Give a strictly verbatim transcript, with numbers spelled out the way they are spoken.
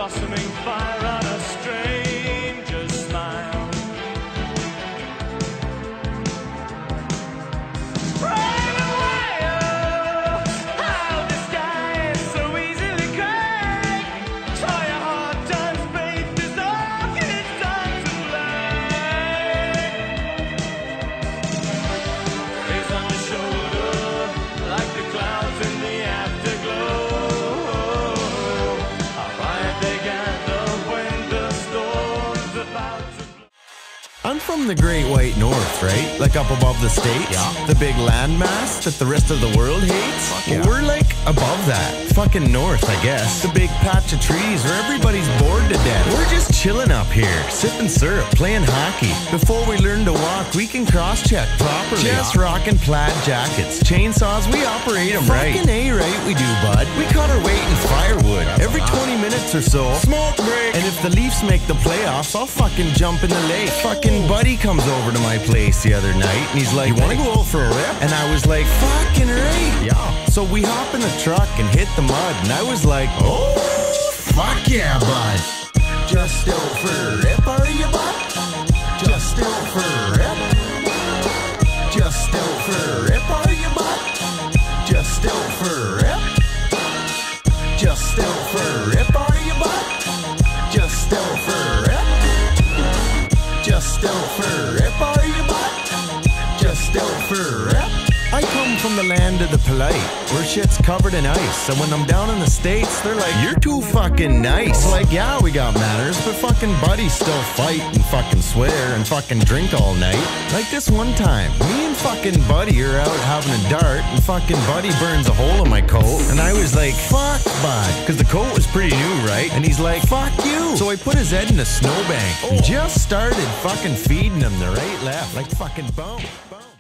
blossoming fire on a stranger's smile. Brave and wild, how the sky is so easily cracked. Try your hard times, faith is dark and it's time to black. Face on your shoulder, like the clouds in the afterglow. I'm from the Great White North, right? Like up above the States. Yeah. The big landmass that the rest of the world hates. Fuck Well, yeah. we're like above that. Fucking north, I guess. The big patch of trees where everybody's bored to death. We're just chilling up here, sipping syrup, playing hockey. Before we learn to walk, we can cross-check properly. Just rocking plaid jackets. Chainsaws, we operate them right. Fucking A right we do, bud. We cut our weight in firewood. Every twenty minutes or so. Smoke break. And if the Leafs make the playoffs, I'll fucking jump in the lake. Fucking buddy comes over to my place the other night and he's like, "You wanna go out for a rip?" And I was like, "Fucking right." Yeah. So we hop in the truck and hit the mud and I was like, "Oh, fuck yeah, bud." Just out for a rip, are you, bud? Just out for a rip. Just out for a rip, are you, bud? Just out for a rip. Just out for a rip, are you, bud? Just out for a rip. Just out for a rip, are you, bud? Just out for a rip. I come from the land of the polite, where shit's covered in ice. And when I'm down in the States, they're like, "You're too fucking nice." Like, yeah, we got manners, but fucking buddies still fight and fucking swear and fucking drink all night. Like this one time, me and fucking buddy are out having a dart, and fucking buddy burns a hole in my coat. And I was like, "Fuck, bud," because the coat was pretty new, right? And he's like, "Fuck you." So I put his head in a snowbank and just started fucking feeding him the right left, like fucking boom, boom.